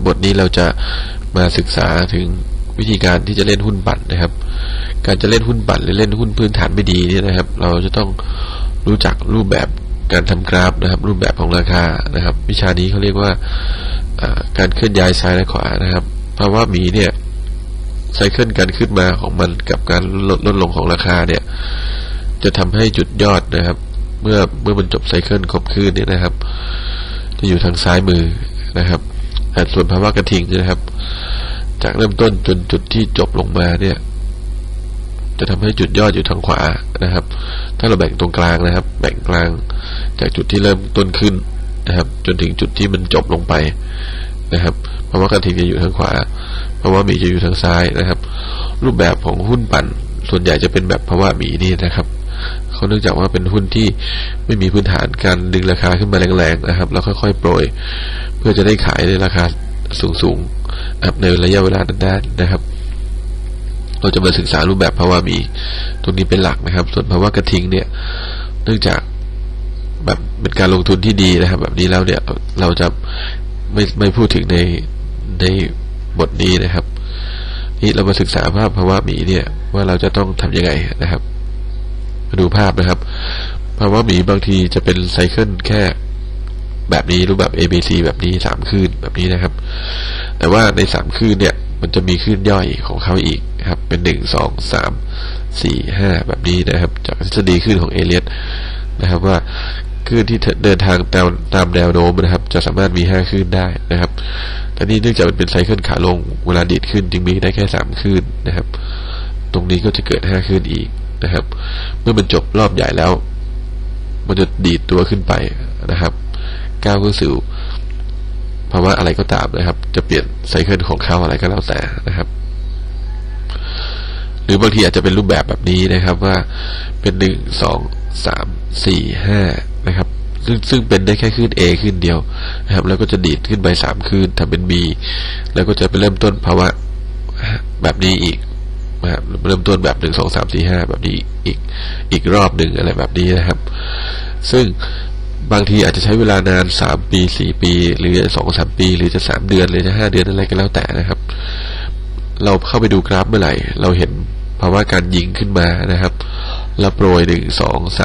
บทนี้เราจะมาศึกษาถึงวิธีการที่จะเล่นหุ้นปั่นนะครับการจะเล่นหุ้นปั่นหรือเล่นหุ้นพื้นฐานไม่ดีเนี่ยนะครับเราจะต้องรู้จักรูปแบบการทำกราฟนะครับรูปแบบของราคานะครับวิชานี้เขาเรียกว่าการเคลื่อนย้ายซ้ายและขวานะครับเพราะว่ามีเนี่ยไซเคิลการขึ้นมาของมันกับการลดลงของราคาเนี่ยจะทำให้จุดยอดนะครับเมื่อมันจบไซเคิลครบคืนเนี่ยนะครับจะอยู่ทางซ้ายมือนะครับแต่ส่วนภาวะกระทิงนะครับจากเริ่มต้นจนจุดที่จบลงมาเนี่ยจะทำให้จุดยอดอยู่ทางขวานะครับถ้าเราแบ่งตรงกลางนะครับแบ่งกลางจากจุดที่เริ่มต้นขึ้นนะครับจนถึงจุดที่มันจบลงไปนะครับภาวะกระทิงจะอยู่ทางขวาภาวะหมีจะอยู่ทางซ้ายนะครับรูปแบบของหุ้นปั่นส่วนใหญ่จะเป็นแบบภาวะหมีนี่นะครับเขาเนื่องจากว่าเป็นหุ้นที่ไม่มีพื้นฐานการดึงราคาขึ้นมาแรงๆนะครับแล้วค่อยๆโปรยเพื่อจะได้ขายในราคาสูงๆในระยะเวลานานๆนะครับเราจะมาศึกษารูปแบบภาวะหมีตรงนี้เป็นหลักนะครับส่วนภาวะกระทิงเนี่ยเนื่องจากแบบเป็นการลงทุนที่ดีนะครับแบบนี้แล้วเนี่ยเราจะไม่พูดถึงในบทนี้นะครับนี่เรามาศึกษาภาวะหมีเนี่ยว่าเราจะต้องทำยังไงนะครับมาดูภาพนะครับภาวะหมีบางทีจะเป็นไซเคิลแค่แบบนี้รูปแบบ ABC แบบนี้3คลื่นแบบนี้นะครับแต่ว่าใน3คลื่นเนี่ยมันจะมีคลื่นย่อยของเขาอีกครับเป็น1 2 3 4 5แบบนี้นะครับจากทฤษฎีคลื่นของเอเลียตนะครับว่าคลื่นที่เดินทางตามแนวโน้มนะครับจะสามารถมี5คลื่นได้นะครับแต่นี่เนื่องจากมันเป็นไซเคิลขาลงเวลาดีดขึ้นจึงมีได้แค่3คลื่นนะครับตรงนี้ก็จะเกิด5คลื่นอีกนะครับเมื่อมันจบรอบใหญ่แล้วมันจะดีดตัวขึ้นไปนะครับก้าวขึ้นสู่ภาวะอะไรก็ตามนะครับจะเปลี่ยนไซเคิลของเขาอะไรก็แล้วแต่นะครับหรือบางทีอาจจะเป็นรูปแบบนี้นะครับว่าเป็น1 2 3 4 5นะครับซึ่งเป็นได้แค่คลื่น A คลื่นเดียวนะครับแล้วก็จะดีดขึ้นไป3คลื่นทำเป็น B แล้วก็จะไปเริ่มต้นภาวะแบบนี้อีกนะครับเริ่มต้นแบบ1 2 3 4 5แบบนี้อีกรอบหนึ่งอะไรแบบนี้นะครับซึ่งบางทีอาจจะใช้เวลานาน3 ปี4 ปีหรือ 2-3 ปีหรือจะ3 เดือนหรือจะ5 เดือนอะไรก็แล้วแต่นะครับเราเข้าไปดูกราฟเมื่อไหร่เราเห็นภาวะการยิงขึ้นมานะครับแล้วโปรย1 2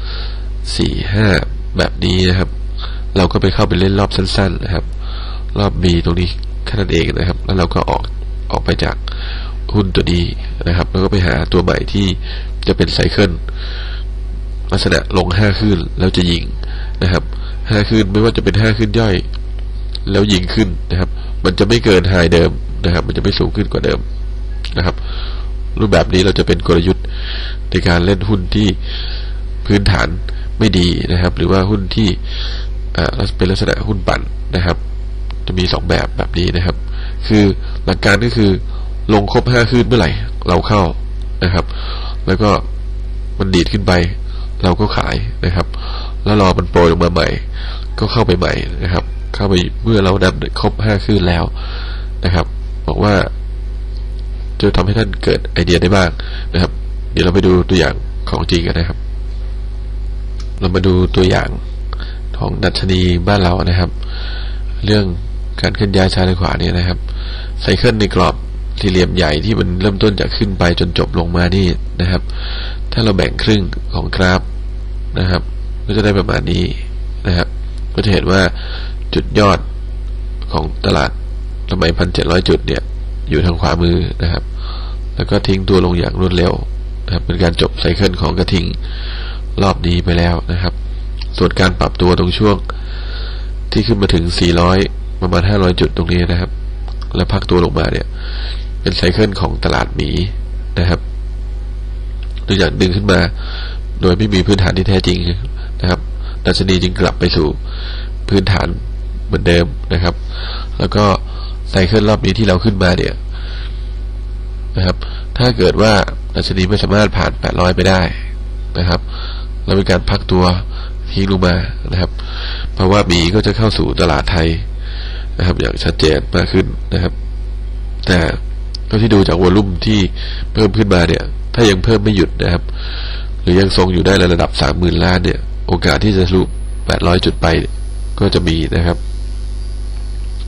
3 4 5แบบนี้นะครับเราก็ไปเข้าไปเล่นรอบสั้นๆนะครับรอบ B ตรงนี้แค่นั้นเองนะครับแล้วเราก็ออกไปจากหุ้นตัวนี้นะครับแล้วก็ไปหาตัวใหม่ที่จะเป็นไซเคิลลักษณะลง5คลื่นแล้วจะยิงนะครับ5คลื่นไม่ว่าจะเป็น5คลื่นย่อยแล้วยิงขึ้นนะครับมันจะไม่เกินไฮเดิมนะครับมันจะไม่สูงขึ้นกว่าเดิมนะครับรูปแบบนี้เราจะเป็นกลยุทธ์ในการเล่นหุ้นที่พื้นฐานไม่ดีนะครับหรือว่าหุ้นที่เป็นลักษณะหุ้นปั่นนะครับจะมี2แบบนี้นะครับคือหลักการก็คือลงครบ5คลื่นเมื่อไหร่เราเข้านะครับแล้วก็มันดีดขึ้นไปเราก็ขายนะครับแล้วรอมันโปรยลงมาใหม่ก็เข้าไปใหม่นะครับเข้าไปเมื่อเรานับครบ5คลื่นแล้วนะครับบอกว่าจะทำให้ท่านเกิดไอเดียได้บ้างนะครับเดี๋ยวเราไปดูตัวอย่างของจริงกันนะครับเรามาดูตัวอย่างของดัชนีบ้านเรานะครับเรื่องการเคลื่อนย้ายซ้ายและขวาเนี่ยนะครับไซเคิลในกรอบสี่เหลี่ยมใหญ่ที่มันเริ่มต้นจากขึ้นไปจนจบลงมานี่นะครับถ้าเราแบ่งครึ่งของกราฟนะครับก็จะได้ประมาณนี้นะครับก็จะเห็นว่าจุดยอดของตลาดสมัย 1,700 จุดเนี่ยอยู่ทางขวามือนะครับแล้วก็ทิ้งตัวลงอย่างรวดเร็วนะครับเป็นการจบไซเคิลของกระทิงรอบนี้ไปแล้วนะครับส่วนการปรับตัวตรงช่วงที่ขึ้นมาถึง400ประมาณ500จุดตรงนี้นะครับแล้วพักตัวลงมาเนี่ยเป็นไซเคิลของตลาดหมีนะครับตัวอย่างดึงขึ้นมาโดยไม่มีพื้นฐานที่แท้จริงนะครับดัชนีจึงกลับไปสู่พื้นฐานเหมือนเดิมนะครับแล้วก็ไซเคิลรอบนี้ที่เราขึ้นมาเนี่ยนะครับถ้าเกิดว่าดัชนีไม่สามารถผ่าน800ไปได้นะครับแล้วมีการพักตัวทิ้งลงมานะครับเพราะว่าบีก็จะเข้าสู่ตลาดไทยนะครับอย่างชัดเจนมากขึ้นนะครับแต่ก็ที่ดูจากวอลลุ่มที่เพิ่มขึ้นมาเนี่ยถ้ายังเพิ่มไม่หยุดนะครับหรือยังทรงอยู่ได้ในระดับ 30,000 ล้านเนี่ยโอกาสที่จะทะลุ800จุดไปก็จะมีนะครับ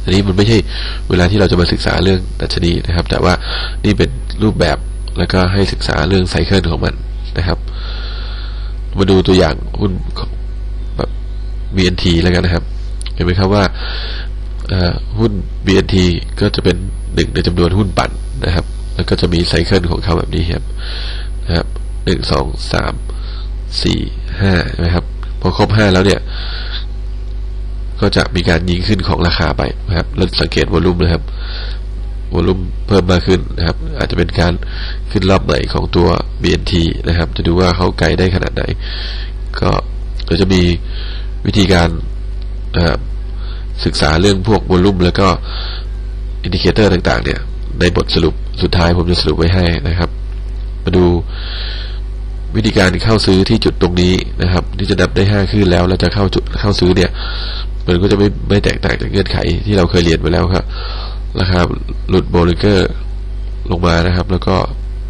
อันนี้มันไม่ใช่เวลาที่เราจะมาศึกษาเรื่องดัชนีนะครับแต่ว่านี่เป็นรูปแบบแล้วก็ให้ศึกษาเรื่องไซเคิลของมันนะครับมาดูตัวอย่างหุ้นแบบ BNT แล้วกันนะครับเห็นไหมครับว่าหุ้น BNT ก็จะเป็นหนึ่งในจำนวนหุ้นปั่นนะครับแล้วก็จะมีไซเคิลของเขาแบบนี้ครับนะครับ1 2 3 4 5นะครับพอครบ5แล้วเนี่ยก็จะมีการยิงขึ้นของราคาไปนะครับแล้วสังเกตวอลุ่มนะครับวอลุ่มเพิ่มมากขึ้นนะครับอาจจะเป็นการขึ้นรอบใหม่ของตัว BNT นะครับจะดูว่าเขาไกลได้ขนาดไหนก็เราจะมีวิธีการศึกษาเรื่องพวกวอลุ่มแล้วก็อินดิเคเตอร์ต่างๆเนี่ยในบทสรุปสุดท้ายผมจะสรุปไว้ให้นะครับมาดูวิธีการเข้าซื้อที่จุดตรงนี้นะครับที่จะนับได้5ขึ้นแล้วจะเข้าซื้อเนี่ยมันก็จะไม่แตกต่างจากเงื่อนไขที่เราเคยเรียนไปแล้วครับราคาหลุดโบลิเกอร์ลงมานะครับแล้วก็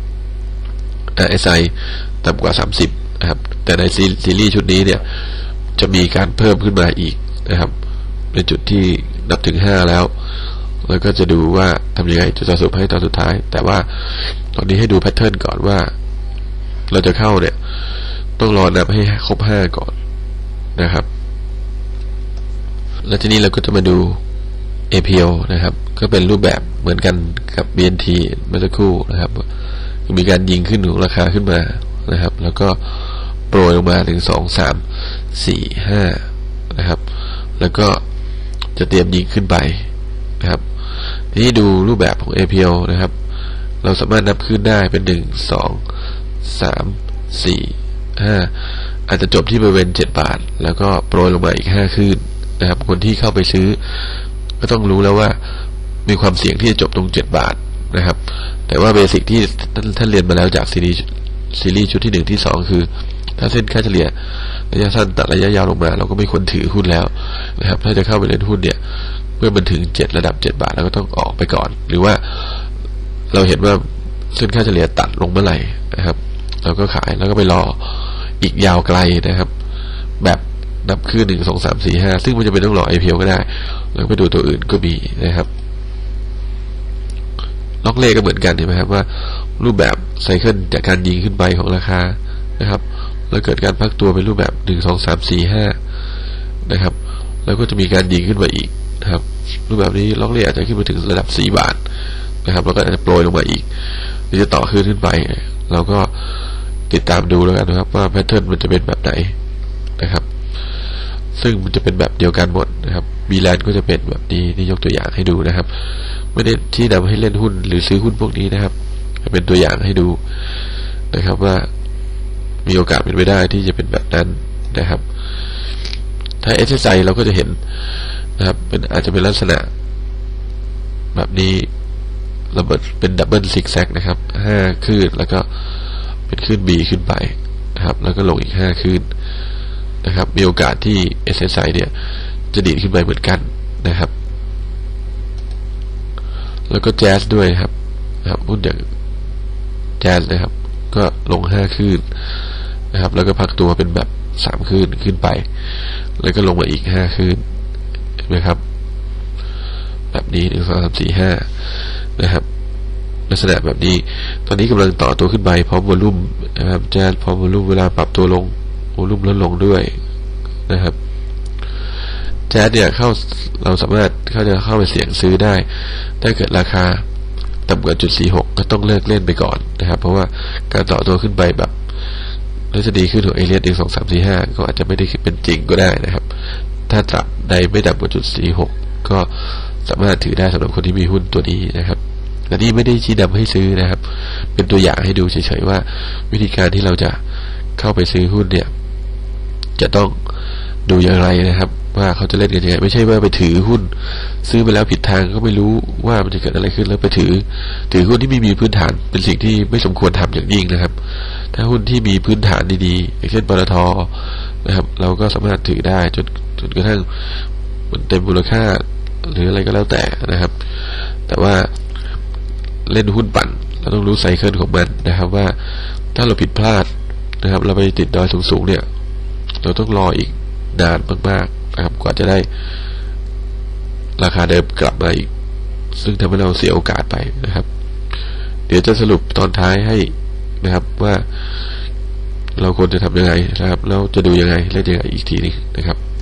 RSI ต่ำกว่า30นะครับแต่ในซีรีส์ชุดนี้เนี่ยจะมีการเพิ่มขึ้นมาอีกนะครับในจุดที่นับถึง5แล้วก็จะดูว่าทำยังไงจะสรุปให้ตอนสุดท้ายแต่ว่าตอนนี้ให้ดูแพทเทิร์นก่อนว่าเราจะเข้าเนี่ยต้องรอนับให้ครบ5ก่อนนะครับแล้วทีนี้เราก็จะมาดู APL นะครับก็เป็นรูปแบบเหมือนกันกับ BNT เมื่อสักครู่นะครับมีการยิงขึ้นของราคาขึ้นมานะครับแล้วก็โปรยลงมาถึง2 3 4 5นะครับแล้วก็จะเตรียมยิงขึ้นไปนะครับทีนี้ดูรูปแบบของ APL นะครับเราสามารถนับขึ้นได้เป็น1 2 3 4 5อาจจะจบที่บริเวณ7 บาทแล้วก็โปรยลงมาอีก5ขึ้นนะครับคนที่เข้าไปซื้อก็ต้องรู้แล้วว่ามีความเสี่ยงที่จะจบตรง7 บาทนะครับแต่ว่าเบสิกที่ท่านเรียนมาแล้วจากซีรีส์ชุดที่1ที่2คือถ้าเส้นค่าเฉลี่ยระยะสั้นตัดระยะยาวลงมาเราก็ไม่ควรถือหุ้นแล้วนะครับถ้าจะเข้าไปเล่นหุ้นเนี่ยเมื่อมันถึงระดับ7 บาทเราก็ต้องออกไปก่อนหรือว่าเราเห็นว่าเส้นค่าเฉลี่ยตัดลงเมื่อไหร่นะครับเราก็ขายแล้วก็ไปรออีกยาวไกลนะครับแบบนับขึ้น1 2 3 4 5ซึ่งมันจะเป็นต้องรอ IPO ก็ได้แล้วไปดูตัวอื่นก็มีนะครับล็อกเล่ก็เหมือนกันเห็นไหมครับว่ารูปแบบไซเคิลจากการยิงขึ้นไปของราคานะครับแล้วเกิดการพักตัวเป็นรูปแบบ1 2 3 4 5นะครับแล้วก็จะมีการยิงขึ้นมาอีกนะครับรูปแบบนี้ล็อกเล่อาจจะขึ้นไปถึงระดับ4 บาทนะครับแล้วก็อาจจะโปรยลงมาอีกหรือจะต่อขึ้นไปเราก็ติดตามดูแล้วกันนะครับว่าแพทเทิร์นมันจะเป็นแบบไหนนะครับซึ่งมันจะเป็นแบบเดียวกันหมดนะครับบีแลนด์ก็จะเป็นแบบนี้นี่ยกตัวอย่างให้ดูนะครับไม่ได้ที่นำให้เล่นหุ้นหรือซื้อหุ้นพวกนี้นะครับเป็นตัวอย่างให้ดูนะครับว่ามีโอกาสเป็นไปได้ที่จะเป็นแบบนั้นนะครับถ้า SSI เราก็จะเห็นนะครับเป็นอาจจะเป็นลักษณะแบบนี้ระเบิดเป็นดับเบิลซิกแซกนะครับ5ขึ้นแล้วก็เป็นขึ้น B ขึ้นไปนะครับแล้วก็ลงอีก5ขึ้นนะครับมีโอกาสที่ SSI เนี่ยจะดีดขึ้นไปเหมือนกันนะครับแล้วก็แจ๊สด้วยครับหุ้นอย่างแจ๊สนะครับก็ลง5ขึ้นนะครับแล้วก็พักตัวเป็นแบบ3ขึ้นขึ้นไปแล้วก็ลงมาอีก5ขึ้นเห็นไหมครับแบบนี้1 2 3 4 5นะครับลักษณะแบบนี้ตอนนี้กำลังต่อตัวขึ้นไปพร้อมวอลุ่มนะครับแจ๊สพร้อมวอลุ่มเวลาปรับตัวลงวอลุ่มลดลงด้วยนะครับแจ๊สเนี่ยเราสามารถเข้าไปเสี่ยงซื้อได้ถ้าเกิดราคาต่ำกว่า.46ก็ต้องเลิกเล่นไปก่อนนะครับเพราะว่าการต่อตัวขึ้นไปแบบแล้วจะดีขึ้นของเอเลียส1 2 3 4 5ก็อาจจะไม่ได้เป็นจริงก็ได้นะครับถ้าจับใดไม่ต่ำกว่า.46ก็สามารถถือได้สำหรับคนที่มีหุ้นตัวนี้นะครับแต่นี่ไม่ได้ชี้นำให้ซื้อนะครับเป็นตัวอย่างให้ดูเฉยๆว่าวิธีการที่เราจะเข้าไปซื้อหุ้นเนี่ยจะต้องดูอย่างไรนะครับว่าเขาจะเล่นกันยังไงไม่ใช่ว่าไปถือหุ้นซื้อไปแล้วผิดทางก็ไม่รู้ว่ามันจะเกิดอะไรขึ้นแล้วไปถือหุ้นที่ไม่มีพื้นฐานเป็นสิ่งที่ไม่สมควรทำอย่างยิ่งนะครับถ้าหุ้นที่มีพื้นฐานดีๆอย่างเช่นปตท.นะครับเราก็สามารถถือได้จนกระทั่งมันเต็มมูลค่าหรืออะไรก็แล้วแต่นะครับแต่ว่าเล่นหุ้นปั่นเราต้องรู้ไซเคิลของมันนะครับว่าถ้าเราผิดพลาดนะครับเราไปติดดอยสูงๆเนี่ยเราต้องรออีกนานมากๆนะครับกว่าจะได้ราคาเดิมกลับมาอีกซึ่งทำให้เราเสียโอกาสไปนะครับเดี๋ยวจะสรุปตอนท้ายให้นะครับว่าเราควรจะทำยังไงนะครับแล้วจะดูยังไงเล่นยังไงอีกทีนึงนะครับ